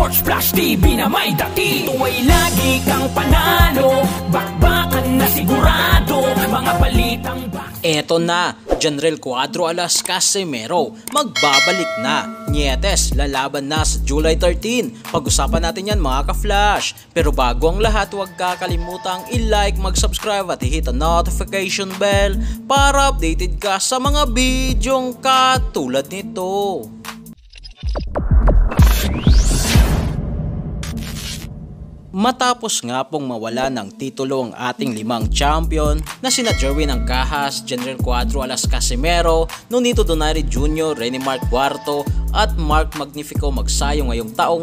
SportsFlash TV na may dati. Ito ay lagi kang panalo, bakbakan na sigurado, mga balitang Eto na, General Cuadro alas CASIMERO magbabalik na. Nietes lalaban na sa July 13. Pag-usapan natin yan mga ka-flash. Pero bago ang lahat, huwag kakalimutang i-like, mag-subscribe at i-hit ang notification bell para updated ka sa mga bidyong katulad nito. Matapos nga pong mawala ng titulo ang ating 5 champion na sina Jerwin Angcahas, General Cuadro alas CASIMERO, Nonito Donaire Jr., Rene Mark Cuarto at Mark Magnifico Magsayo ngayong taong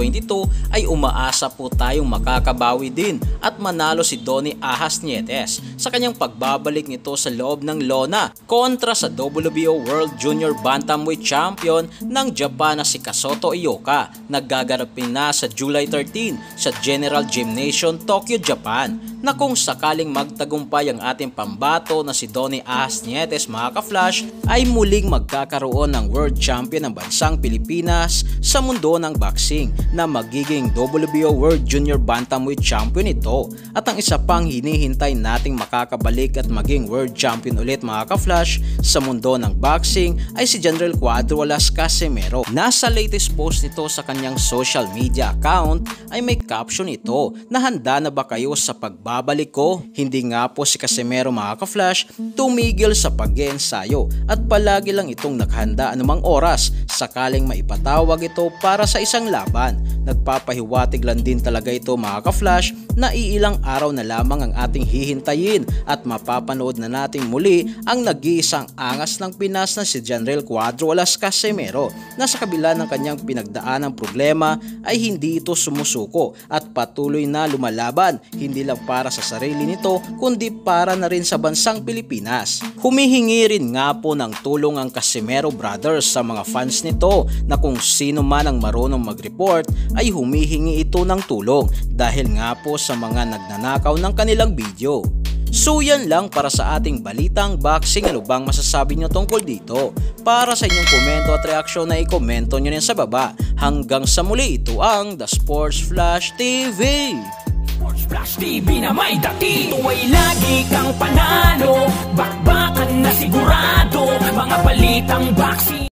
2022 ay umaasa po tayong makakabawi din at manalo si Donnie Nietes sa kanyang pagbabalik nito sa loob ng lona kontra sa WBO World Junior Bantamweight Champion ng Japan na si Ioka. Nagaganapin na sa July 13 sa General Gymnasium, Tokyo, Japan, na kung sakaling magtagumpay ang ating pambato na si Donnie Nietes mga ka-flash ay muling magkakaroon ng World Champion ng bansang Pilipinas sa mundo ng boxing na magiging WBO World Junior Bantamweight Champion ito. At ang isa pang hinihintay nating makakabalik at maging World Champion ulit mga ka-flash sa mundo ng boxing ay si General Cuadro alas CASIMERO. Nasa latest post nito sa kanyang social media account ay may caption ito na handa na ba kayo sa pagbabalik ko? Hindi nga po si CASIMERO mga ka-flash tumigil sa pag-iensayo at palagi lang itong naghanda anumang oras sakaling maipatawag ito para sa isang laban. Nagpapahiwatig lang din talaga ito mga ka-flash na iilang araw na lamang ang ating hihintayin at mapapanood na natin muli ang nag-iisang angas ng Pinas na si General Cuadro alas CASIMERO na sa kabila ng kanyang pinagdaanang problema ay hindi ito sumusuko at patuloy na lumalaban, hindi lang para sa sarili nito kundi para na rin sa bansang Pilipinas. Humihingi rin nga po ng tulong ang CASIMERO Brothers sa mga fans nito na kung sino man ang marunong mag-report ay humihingi ito ng tulong dahil nga po sa mga nagnanakaw ng kanilang video. So yan lang para sa ating balitang boxing. Ano bang masasabi nyo tungkol dito? Para sa inyong komento at reaksyon na i-komento nyo rin sa baba. Hanggang sa muli, ito ang The SportsFlash TV. SportsFlash TV na may dati. Ito ay lagi kang panalo, bakbakan na sigurado, mga balitang boxing.